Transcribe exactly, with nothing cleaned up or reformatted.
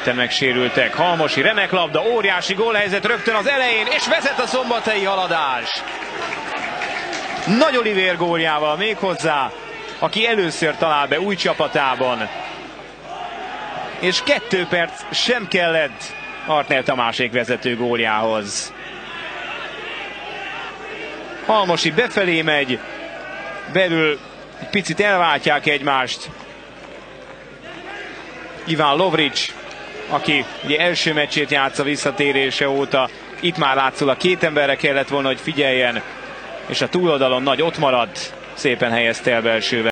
ketten megsérültek. Halmosi remek labda, óriási gólhelyzet rögtön az elején, és vezet a szombathelyi Haladás. Nagy Olivér góljával méghozzá, aki először talál be új csapatában. És kettő perc sem kellett Artnél Tamásék vezető góljához. Halmosi befelé megy, belül egy picit elváltják egymást. Iván Lovric, aki ugye első meccsét játsza visszatérése óta, itt már látszólag két emberre kellett volna, hogy figyeljen, és a túloldalon Nagy ott maradt, szépen helyezte el belsővel.